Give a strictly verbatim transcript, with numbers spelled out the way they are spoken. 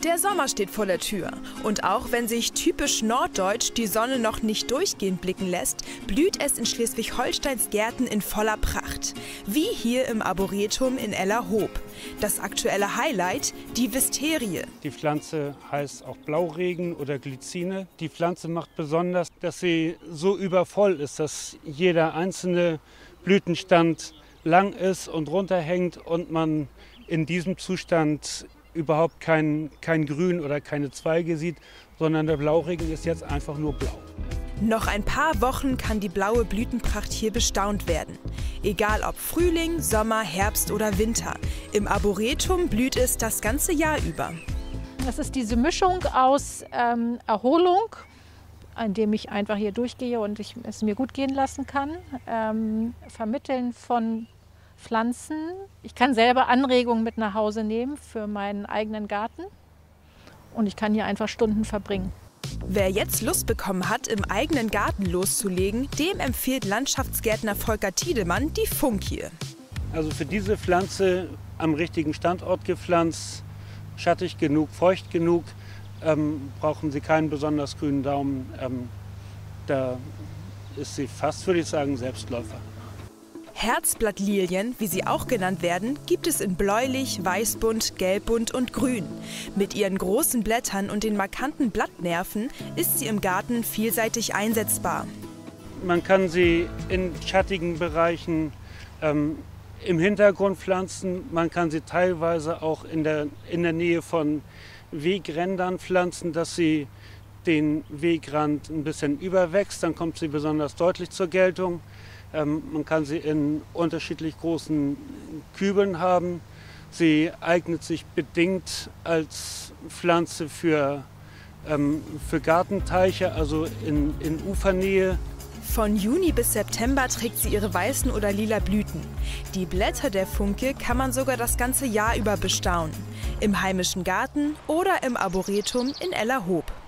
Der Sommer steht vor der Tür. Und auch wenn sich typisch norddeutsch die Sonne noch nicht durchgehend blicken lässt, blüht es in Schleswig-Holsteins Gärten in voller Pracht. Wie hier im Arboretum in Ellerhoop. Das aktuelle Highlight, die Wisterie. Die Pflanze heißt auch Blauregen oder Glycine. Die Pflanze macht besonders, dass sie so übervoll ist, dass jeder einzelne Blütenstand lang ist und runterhängt und man in diesem Zustand überhaupt kein, kein Grün oder keine Zweige sieht, sondern der Blauregen ist jetzt einfach nur blau. Noch ein paar Wochen kann die blaue Blütenpracht hier bestaunt werden. Egal ob Frühling, Sommer, Herbst oder Winter. Im Arboretum blüht es das ganze Jahr über. Das ist diese Mischung aus ähm, Erholung, indem ich einfach hier durchgehe und ich es mir gut gehen lassen kann. Ähm, Vermitteln von Pflanzen. Ich kann selber Anregungen mit nach Hause nehmen für meinen eigenen Garten. Und ich kann hier einfach Stunden verbringen. Wer jetzt Lust bekommen hat, im eigenen Garten loszulegen, dem empfiehlt Landschaftsgärtner Volker Tiedemann die Funkie. Also für diese Pflanze am richtigen Standort gepflanzt, schattig genug, feucht genug, ähm, brauchen Sie keinen besonders grünen Daumen. Ähm, da ist sie fast, würde ich sagen, Selbstläufer. Herzblattlilien, wie sie auch genannt werden, gibt es in bläulich, weißbunt, gelbbunt und grün. Mit ihren großen Blättern und den markanten Blattnerven ist sie im Garten vielseitig einsetzbar. Man kann sie in schattigen Bereichen ähm, im Hintergrund pflanzen. Man kann sie teilweise auch in der, in der Nähe von Wegrändern pflanzen, dass sie den Wegrand ein bisschen überwächst. Dann kommt sie besonders deutlich zur Geltung. Ähm, man kann sie in unterschiedlich großen Kübeln haben. Sie eignet sich bedingt als Pflanze für, ähm, für Gartenteiche, also in, in Ufernähe. Von Juni bis September trägt sie ihre weißen oder lila Blüten. Die Blätter der Funke kann man sogar das ganze Jahr über bestaunen. Im heimischen Garten oder im Arboretum in Ellerhoop.